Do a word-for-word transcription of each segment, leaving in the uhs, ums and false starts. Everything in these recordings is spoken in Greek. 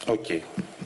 Οκ. Okay.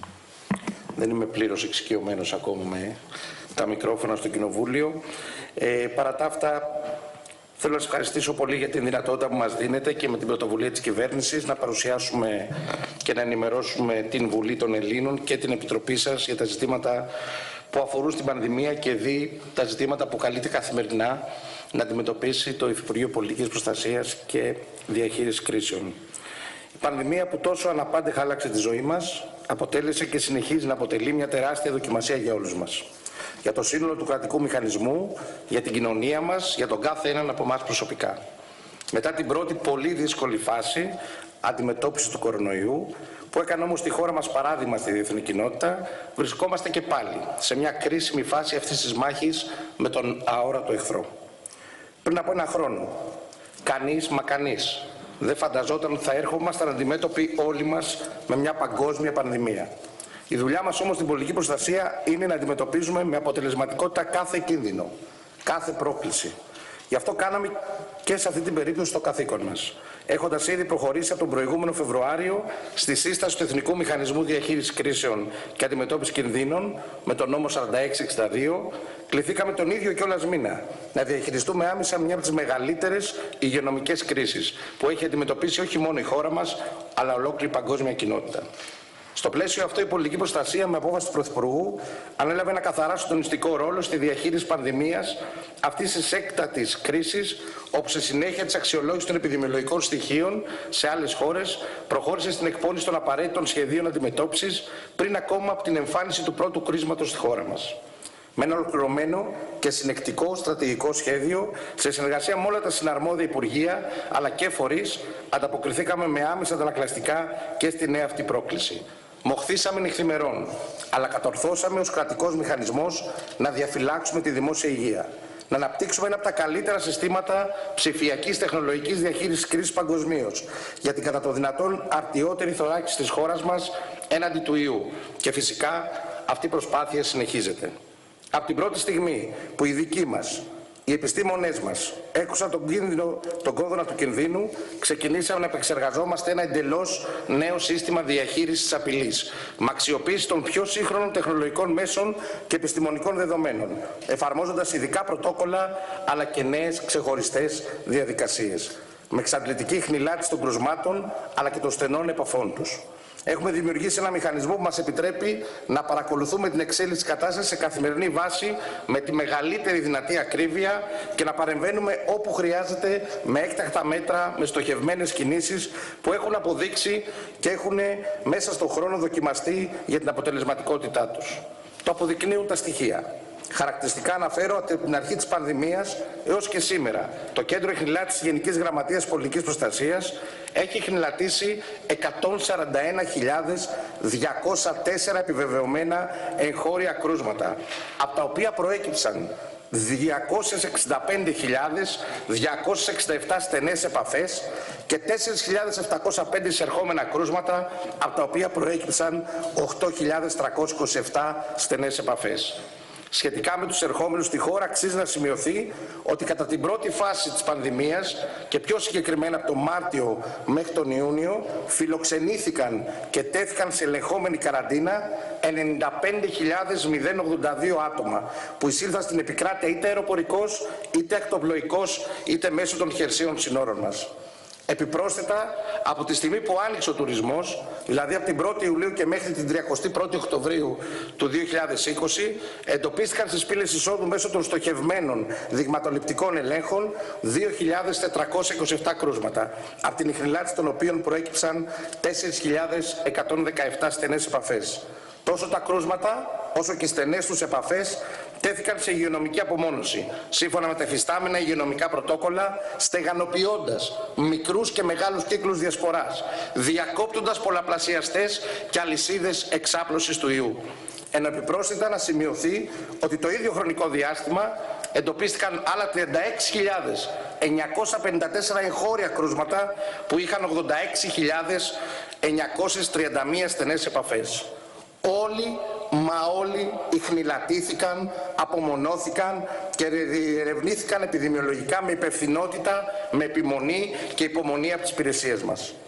Δεν είμαι πλήρως εξοικειωμένος ακόμα με τα μικρόφωνα στο Κοινοβούλιο. Ε, παρά τα αυτά, θέλω να σας ευχαριστήσω πολύ για την δυνατότητα που μας δίνετε και με την πρωτοβουλία της κυβέρνησης να παρουσιάσουμε και να ενημερώσουμε την Βουλή των Ελλήνων και την Επιτροπή σας για τα ζητήματα που αφορούν στην πανδημία και δι τα ζητήματα που καλείται καθημερινά να αντιμετωπίσει το Υφυπουργείο Πολιτικής Προστασίας και Διαχείρισης Κρίσεων. Η πανδημία που τόσο αναπάντεχα άλλαξε τη ζωή μας αποτέλεσε και συνεχίζει να αποτελεί μια τεράστια δοκιμασία για όλους μας. Για το σύνολο του κρατικού μηχανισμού, για την κοινωνία μας, για τον κάθε έναν από εμάς προσωπικά. Μετά την πρώτη πολύ δύσκολη φάση αντιμετώπιση του κορονοϊού, που έκανε όμως τη χώρα μας παράδειγμα στη διεθνή κοινότητα, βρισκόμαστε και πάλι σε μια κρίσιμη φάση αυτής της μάχης με τον αόρατο εχθρό. Πριν από ένα χρόνο, κανείς μα κανείς δεν φανταζόταν ότι θα έρχομασταν αντιμέτωποι όλοι μας με μια παγκόσμια πανδημία. Η δουλειά μας όμως στην πολιτική προστασία είναι να αντιμετωπίζουμε με αποτελεσματικότητα κάθε κίνδυνο, κάθε πρόκληση. Γι' αυτό κάναμε και σε αυτή την περίπτωση το καθήκον μας, έχοντας ήδη προχωρήσει από τον προηγούμενο Φεβρουάριο στη σύσταση του Εθνικού Μηχανισμού Διαχείρισης Κρίσεων και Αντιμετώπισης Κινδύνων με τον νόμο σαράντα έξι εξήντα δύο, κληθήκαμε τον ίδιο κιόλας μήνα να διαχειριστούμε άμεσα μια από τις μεγαλύτερες υγειονομικές κρίσεις που έχει αντιμετωπίσει όχι μόνο η χώρα μας, αλλά ολόκληρη η παγκόσμια κοινότητα. Στο πλαίσιο αυτό, η πολιτική προστασία, με απόφαση του Πρωθυπουργού, ανέλαβε ένα καθαρά συντονιστικό ρόλο στη διαχείριση πανδημίας αυτής της έκτατης κρίσης, όπου σε συνέχεια της αξιολόγησης των επιδημιολογικών στοιχείων σε άλλες χώρες προχώρησε στην εκπόνηση των απαραίτητων σχεδίων αντιμετώπισης πριν ακόμα από την εμφάνιση του πρώτου κρίσματος στη χώρα μας. Με ένα ολοκληρωμένο και συνεκτικό στρατηγικό σχέδιο, σε συνεργασία με όλα τα συναρμόδια υπουργεία αλλά και φορείς, ανταποκριθήκαμε με άμεσα αντανακλαστικά και στη νέα αυτή πρόκληση. Μοχθήσαμε νυχθημερών, αλλά κατορθώσαμε ως κρατικός μηχανισμός να διαφυλάξουμε τη δημόσια υγεία. Να αναπτύξουμε ένα από τα καλύτερα συστήματα ψηφιακής τεχνολογικής διαχείρισης κρίσης παγκοσμίως, για την κατά το δυνατόν αρτιότερη θωράκιση της χώρας μας έναντι του ιού. Και φυσικά αυτή η προσπάθεια συνεχίζεται. Από την πρώτη στιγμή που οι δικοί μας, οι επιστήμονές μας, έκουσαν τον, κίνδυνο, τον κόδωνα του κινδύνου, ξεκινήσαμε να επεξεργαζόμαστε ένα εντελώς νέο σύστημα διαχείρισης της απειλής, με αξιοποίηση των πιο σύγχρονων τεχνολογικών μέσων και επιστημονικών δεδομένων, εφαρμόζοντας ειδικά πρωτόκολλα αλλά και νέες ξεχωριστές διαδικασίες, με εξαντλητική χνηλάτιση των κρουσμάτων αλλά και των στενών επαφών τους. Έχουμε δημιουργήσει ένα μηχανισμό που μας επιτρέπει να παρακολουθούμε την εξέλιξη της κατάστασης σε καθημερινή βάση με τη μεγαλύτερη δυνατή ακρίβεια και να παρεμβαίνουμε όπου χρειάζεται με έκτακτα μέτρα, με στοχευμένες κινήσεις που έχουν αποδείξει και έχουν μέσα στον χρόνο δοκιμαστεί για την αποτελεσματικότητά τους. Το αποδεικνύουν τα στοιχεία. Χαρακτηριστικά αναφέρω ότι από την αρχή της πανδημίας έως και σήμερα το Κέντρο Εχνηλάτησης Γενικής Γραμματείας Πολιτικής Προστασίας έχει εχνηλατήσει εκατόν σαράντα ένα χιλιάδες διακόσια τέσσερα επιβεβαιωμένα εγχώρια κρούσματα, από τα οποία προέκυψαν διακόσιες εξήντα πέντε χιλιάδες διακόσιες εξήντα επτά στενές επαφές και τέσσερις χιλιάδες επτακόσια πέντε εισερχόμενα κρούσματα, από τα οποία προέκυψαν οκτώ χιλιάδες τριακόσιες είκοσι επτά στενές επαφές. Σχετικά με τους ερχόμενους στη χώρα, αξίζει να σημειωθεί ότι κατά την πρώτη φάση της πανδημίας και πιο συγκεκριμένα από τον Μάρτιο μέχρι τον Ιούνιο φιλοξενήθηκαν και τέθηκαν σε ελεγχόμενη καραντίνα ενενήντα πέντε χιλιάδες ογδόντα δύο άτομα που εισήλθαν στην επικράτεια είτε αεροπορικός, είτε ακτοπλοϊκός, είτε μέσω των χερσαίων συνόρων μας. Επιπρόσθετα, από τη στιγμή που άνοιξε ο τουρισμός, δηλαδή από την πρώτη Ιουλίου και μέχρι την τριαντάφερη Οκτωβρίου του δύο χιλιάδες είκοσι, εντοπίστηκαν στις πύλες εισόδου μέσω των στοχευμένων δειγματοληπτικών ελέγχων δύο χιλιάδες τετρακόσια είκοσι επτά κρούσματα, από την εχνηλάτηση των οποίων προέκυψαν τέσσερις χιλιάδες εκατόν δεκαεπτά στενές επαφές. Τόσο τα κρούσματα όσο και οι στενές τους επαφές τέθηκαν σε υγειονομική απομόνωση, σύμφωνα με τα εφιστάμενα υγειονομικά πρωτόκολλα, στεγανοποιώντας μικρούς και μεγάλους κύκλους διασποράς, διακόπτοντας πολλαπλασιαστές και αλυσίδες εξάπλωσης του ιού. Ενώ επιπρόσθετα να σημειωθεί ότι το ίδιο χρονικό διάστημα εντοπίστηκαν άλλα τριάντα έξι χιλιάδες εννιακόσια πενήντα τέσσερα εγχώρια κρούσματα που είχαν ογδόντα έξι χιλιάδες εννιακόσιες τριάντα μία στενές επαφές. Όλοι, μα όλοι ιχνηλατήθηκαν, απομονώθηκαν και ερευνήθηκαν επιδημιολογικά με υπευθυνότητα, με επιμονή και υπομονή από τις υπηρεσίες μας.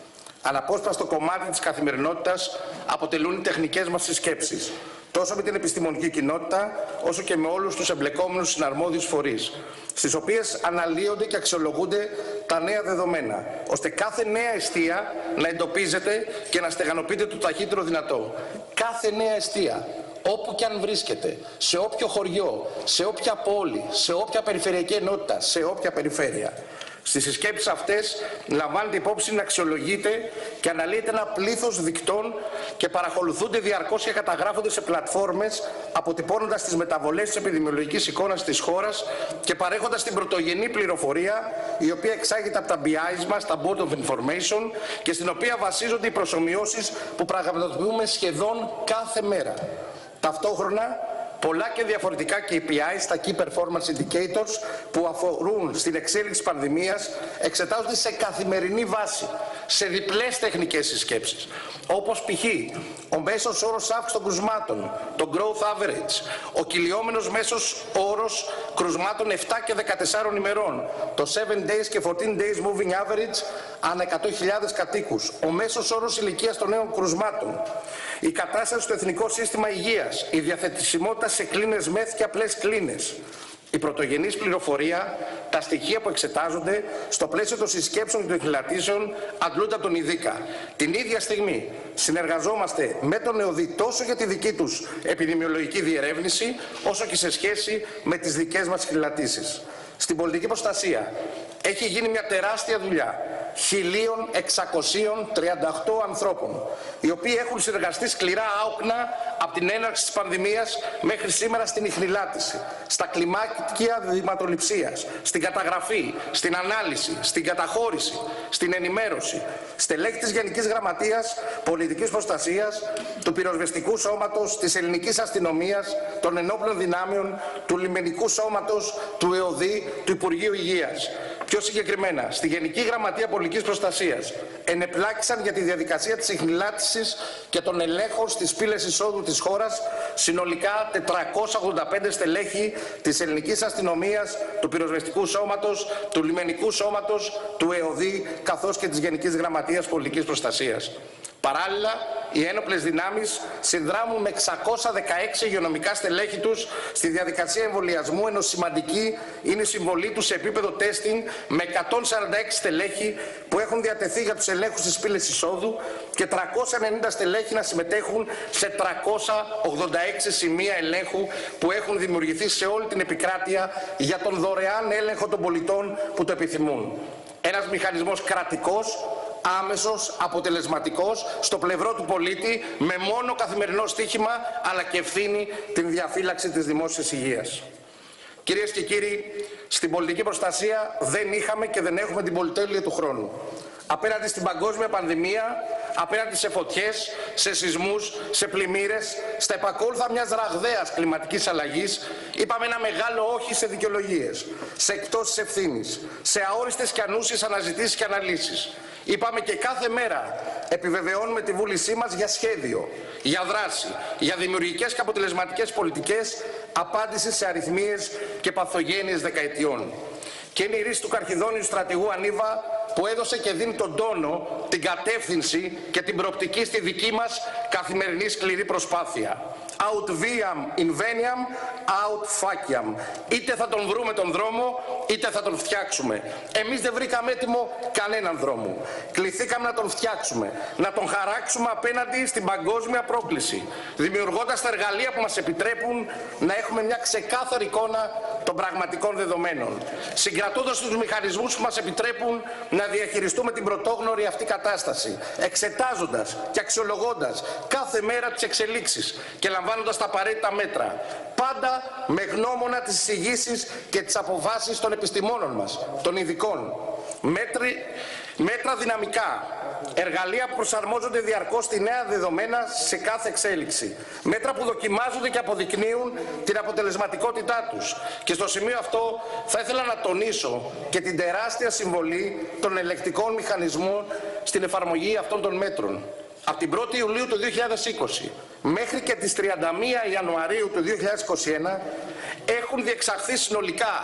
Αναπόσπαστο κομμάτι της καθημερινότητας αποτελούν οι τεχνικές μας συσκέψεις, τόσο με την επιστημονική κοινότητα, όσο και με όλους τους εμπλεκόμενους συναρμόδιους φορείς, στις οποίες αναλύονται και αξιολογούνται τα νέα δεδομένα, ώστε κάθε νέα εστία να εντοπίζεται και να στεγανοποιείται το ταχύτερο δυνατό. Κάθε νέα εστία, όπου και αν βρίσκεται, σε όποιο χωριό, σε όποια πόλη, σε όποια περιφερειακή ενότητα, σε όποια περιφέρεια. Στις συσκέψεις αυτές λαμβάνεται υπόψη να αξιολογείται και αναλύεται ένα πλήθος δικτών και παρακολουθούνται διαρκώς και καταγράφονται σε πλατφόρμες, αποτυπώνοντας τις μεταβολές της επιδημιολογικής εικόνας της χώρας και παρέχοντας την πρωτογενή πληροφορία, η οποία εξάγεται από τα μπι άις μας, τα Board of Information, και στην οποία βασίζονται οι προσομοιώσεις που πραγματοποιούμε σχεδόν κάθε μέρα. Ταυτόχρονα, πολλά και διαφορετικά κέι πι άις, τα Key Performance Indicators, που αφορούν στην εξέλιξη της πανδημίας, εξετάζονται σε καθημερινή βάση, σε διπλές τεχνικές συσκέψεις, όπως π.χ. ο μέσος όρος αύξησης των κρουσμάτων, το Growth Average, ο κυλιόμενος μέσος όρος κρουσμάτων επτά και δεκατεσσάρων ημερών, το seven days και fourteen days moving average ανά εκατό χιλιάδες κατοίκους, ο μέσος όρος ηλικίας των νέων κρουσμάτων, η κατάσταση στο Εθνικό Σύστημα Υγείας, η διαθεσιμότητα σε κλίνες μεθ και απλές κλίνες, η πρωτογενής πληροφορία, τα στοιχεία που εξετάζονται στο πλαίσιο των συσκέψεων και των χιλατήσεων αντλούνται από τον ΙΔΙΚΑ. Την ίδια στιγμή συνεργαζόμαστε με τον ΕΟΔΗ τόσο για τη δική τους επιδημιολογική διερεύνηση, όσο και σε σχέση με τις δικές μας χιλατήσεις. Στην πολιτική προστασία έχει γίνει μια τεράστια δουλειά χίλια εξακόσια τριάντα οκτώ ανθρώπων, οι οποίοι έχουν συνεργαστεί σκληρά άοκνα από την έναρξη της πανδημίας μέχρι σήμερα στην ιχνηλάτηση, στα κλιμάκια δειγματοληψίας, στην καταγραφή, στην ανάλυση, στην καταχώρηση, στην ενημέρωση. Στελέχη της Γενικής Γραμματείας Πολιτικής Προστασίας, του Πυροσβεστικού Σώματος, της Ελληνικής Αστυνομίας, των Ενόπλων Δυνάμεων, του Λιμενικού Σώματος, του ΕΟΔΗ, του Υπουργείου Υγείας. Πιο συγκεκριμένα, στη Γενική Γραμματεία Πολιτικής Προστασίας ενεπλάκησαν για τη διαδικασία της ιχνηλάτησης και των ελέγχων στις πύλες εισόδου της χώρας συνολικά τετρακόσια ογδόντα πέντε στελέχη της Ελληνικής Αστυνομίας, του Πυροσβεστικού Σώματος, του Λιμενικού Σώματος, του ΕΟΔΗ, καθώς και της Γενικής Γραμματείας Πολιτικής Προστασίας. Παράλληλα, οι ένοπλες δυνάμεις συνδράμουν με εξακόσια δεκαέξι υγειονομικά στελέχη τους στη διαδικασία εμβολιασμού, ενώ σημαντική είναι η συμβολή τους σε επίπεδο τέστινγκ με εκατόν σαράντα έξι στελέχη που έχουν διατεθεί για τους ελέγχους στις πύλες εισόδου και τριακόσια ενενήντα στελέχη να συμμετέχουν σε τριακόσια ογδόντα έξι σημεία ελέγχου που έχουν δημιουργηθεί σε όλη την επικράτεια για τον δωρεάν έλεγχο των πολιτών που το επιθυμούν. Ένας μηχανισμός κρατικός, άμεσος, αποτελεσματικός, στο πλευρό του πολίτη, με μόνο καθημερινό στοίχημα, αλλά και ευθύνη την διαφύλαξη της δημόσιας υγείας. Κυρίες και κύριοι, στην πολιτική προστασία δεν είχαμε και δεν έχουμε την πολυτέλεια του χρόνου. Απέναντι στην παγκόσμια πανδημία, απέναντι σε φωτιές, σε σεισμούς, σε πλημμύρες, στα επακόλουθα μιας ραγδαίας κλιματικής αλλαγής, είπαμε ένα μεγάλο όχι σε δικαιολογίες, σε εκτόσεις ευθύνης, σε αόριστες και ανούσιες αναζητήσεις και αναλύσεις. Είπαμε και κάθε μέρα επιβεβαιώνουμε τη βούλησή μας για σχέδιο, για δράση, για δημιουργικές και αποτελεσματικές πολιτικές απάντησης σε αριθμίες και παθογένειες δεκαετιών. Και είναι η ρίση του καρχιδόνιου στρατηγού Ανίβα που έδωσε και δίνει τον τόνο, την κατεύθυνση και την προοπτική στη δική μας καθημερινή σκληρή προσπάθεια. Out viam inveniam, out faciam. Είτε θα τον βρούμε τον δρόμο, είτε θα τον φτιάξουμε. Εμείς δεν βρήκαμε έτοιμο κανέναν δρόμο. Κληθήκαμε να τον φτιάξουμε, να τον χαράξουμε απέναντι στην παγκόσμια πρόκληση, δημιουργώντας τα εργαλεία που μας επιτρέπουν να έχουμε μια ξεκάθαρη εικόνα των πραγματικών δεδομένων, συγκρατώντας τους μηχανισμούς που μας επιτρέπουν να διαχειριστούμε την πρωτόγνωρη αυτή κατάσταση, εξετάζοντας και αξιολογώντας κάθε μέρα τις εξελίξεις και λαμβάνοντας τα απαραίτητα μέτρα, πάντα με γνώμονα τις εισηγήσεις και τις αποφάσεις των επιστημόνων μας, των ειδικών. Μέτρη, μέτρα δυναμικά, εργαλεία που προσαρμόζονται διαρκώς στη νέα δεδομένα σε κάθε εξέλιξη. Μέτρα που δοκιμάζονται και αποδεικνύουν την αποτελεσματικότητά τους. Και στο σημείο αυτό θα ήθελα να τονίσω και την τεράστια συμβολή των ελεκτικών μηχανισμών στην εφαρμογή αυτών των μέτρων. Από την πρώτη Ιουλίου του δύο χιλιάδες είκοσι μέχρι και τις τριάντα μία Ιανουαρίου του δύο χιλιάδες είκοσι ένα έχουν διεξαχθεί συνολικά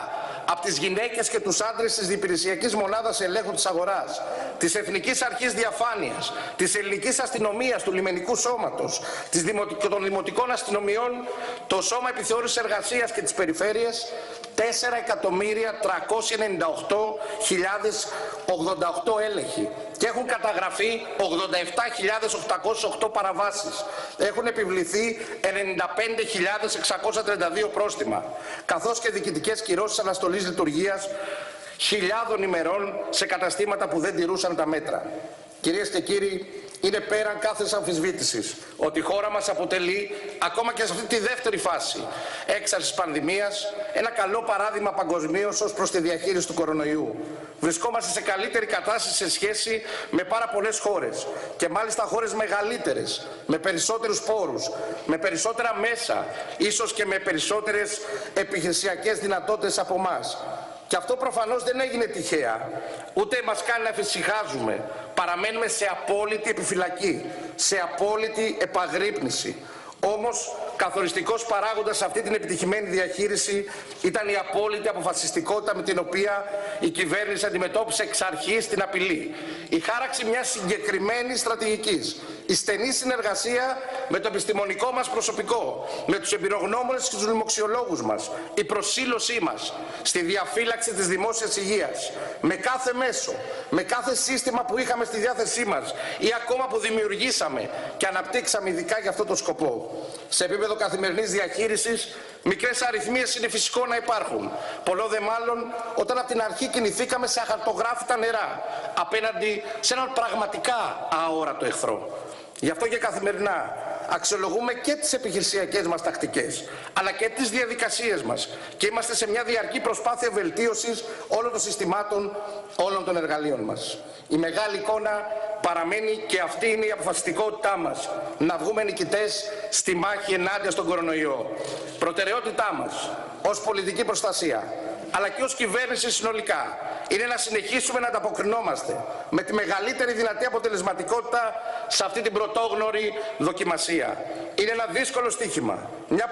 από τις γυναίκες και τους άντρες της Διυπηρεσιακής Μονάδας Ελέγχου της Αγοράς, της Εθνικής Αρχής Διαφάνειας, της Ελληνικής Αστυνομίας, του Λιμενικού Σώματος, της Δημοτικ... των Δημοτικών Αστυνομιών, το Σώμα Επιθεώρησης Εργασίας και τις Περιφέρειες, τέσσερα εκατομμύρια τριακόσιες ενενήντα οκτώ χιλιάδες ογδόντα οκτώ έλεγχοι και έχουν καταγραφεί ογδόντα επτά χιλιάδες οκτακόσιες οκτώ παραβάσεις. Έχουν επιβληθεί ενενήντα πέντε χιλιάδες εξακόσια τριάντα δύο πρόστιμα, καθώς και διοικητικές κυρώσεις αναστολής λειτουργίας χιλιάδων ημερών σε καταστήματα που δεν τηρούσαν τα μέτρα. Κυρίες και κύριοι, είναι πέραν κάθε αμφισβήτησης ότι η χώρα μας αποτελεί, ακόμα και σε αυτή τη δεύτερη φάση έξαρσης πανδημίας, ένα καλό παράδειγμα παγκοσμίως ως προς τη διαχείριση του κορονοϊού. Βρισκόμαστε σε καλύτερη κατάσταση σε σχέση με πάρα πολλές χώρες και μάλιστα χώρες μεγαλύτερες, με περισσότερους πόρους, με περισσότερα μέσα, ίσως και με περισσότερες επιχειρησιακές δυνατότητες από εμάς. Και αυτό προφανώς δεν έγινε τυχαία, ούτε μας κάνει να εφησυχάζουμε. Παραμένουμε σε απόλυτη επιφυλακή, σε απόλυτη επαγρύπνηση. Όμως, καθοριστικός παράγοντας σε αυτή την επιτυχημένη διαχείριση ήταν η απόλυτη αποφασιστικότητα με την οποία η κυβέρνηση αντιμετώπισε εξ αρχής την απειλή. Η χάραξη μιας συγκεκριμένης στρατηγικής, η στενή συνεργασία με το επιστημονικό μας προσωπικό, με τους εμπειρογνώμονες και τους λοιμοξιολόγους μας, η προσήλωσή μας στη διαφύλαξη της δημόσιας υγείας, με κάθε μέσο, με κάθε σύστημα που είχαμε στη διάθεσή μας ή ακόμα που δημιουργήσαμε και αναπτύξαμε ειδικά για αυτό το σκοπό. Σε επίπεδο καθημερινής διαχείρισης, μικρές αριθμίες είναι φυσικό να υπάρχουν. Πολλό δε μάλλον όταν από την αρχή κινηθήκαμε σε αχαρτογράφητα νερά, απέναντι σε έναν πραγματικά αόρατο εχθρό. Γι' αυτό και καθημερινά αξιολογούμε και τις επιχειρησιακές μας τακτικές, αλλά και τις διαδικασίες μας και είμαστε σε μια διαρκή προσπάθεια βελτίωσης όλων των συστημάτων, όλων των εργαλείων μας. Η μεγάλη εικόνα παραμένει και αυτή είναι η αποφασιστικότητά μας, να βγούμε νικητές στη μάχη ενάντια στον κορονοϊό. Προτεραιότητά μας ως πολιτική προστασία, αλλά και ως κυβέρνηση συνολικά, είναι να συνεχίσουμε να ανταποκρινόμαστε με τη μεγαλύτερη δυνατή αποτελεσματικότητα σε αυτή την πρωτόγνωρη δοκιμασία. Είναι ένα δύσκολο στοίχημα, μια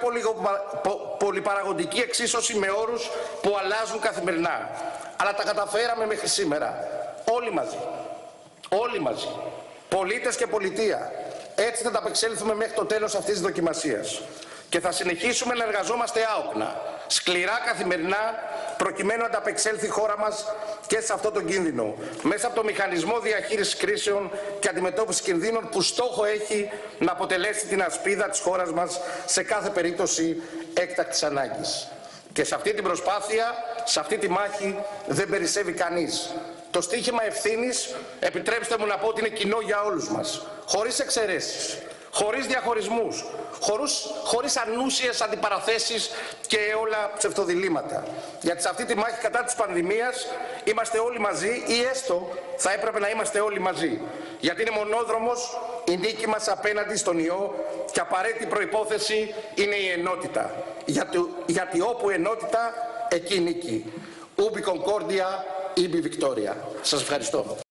πολυπαραγωγική εξίσωση με όρους που αλλάζουν καθημερινά. Αλλά τα καταφέραμε μέχρι σήμερα, όλοι μαζί, όλοι μαζί, πολίτες και πολιτεία. Έτσι θα τα απεξέλθουμε μέχρι το τέλος αυτής της δοκιμασίας. Και θα συνεχίσουμε να εργαζόμαστε άοκνα, σκληρά καθημερινά, προκειμένου να ανταπεξέλθει η χώρα μας και σε αυτό τον κίνδυνο, μέσα από το μηχανισμό διαχείρισης κρίσεων και αντιμετώπισης κινδύνων που στόχο έχει να αποτελέσει την ασπίδα της χώρας μας σε κάθε περίπτωση έκτακτης ανάγκης. Και σε αυτή την προσπάθεια, σε αυτή τη μάχη δεν περισσεύει κανείς. Το στίχημα ευθύνης, επιτρέψτε μου να πω ότι είναι κοινό για όλους μας, χωρίς εξαιρέσεις, χωρίς διαχωρισμούς, χωρίς, χωρίς ανούσιες αντιπαραθέσεις και όλα ψευτοδιλήμματα. Γιατί σε αυτή τη μάχη κατά της πανδημίας είμαστε όλοι μαζί ή έστω θα έπρεπε να είμαστε όλοι μαζί. Γιατί είναι μονόδρομος η νίκη μας απέναντι στον ιό και απαραίτητη προϋπόθεση είναι η ενότητα. Γιατί, γιατί όπου ενότητα, εκεί νίκη. Ubi Concordia, ibi Victoria. Σας ευχαριστώ.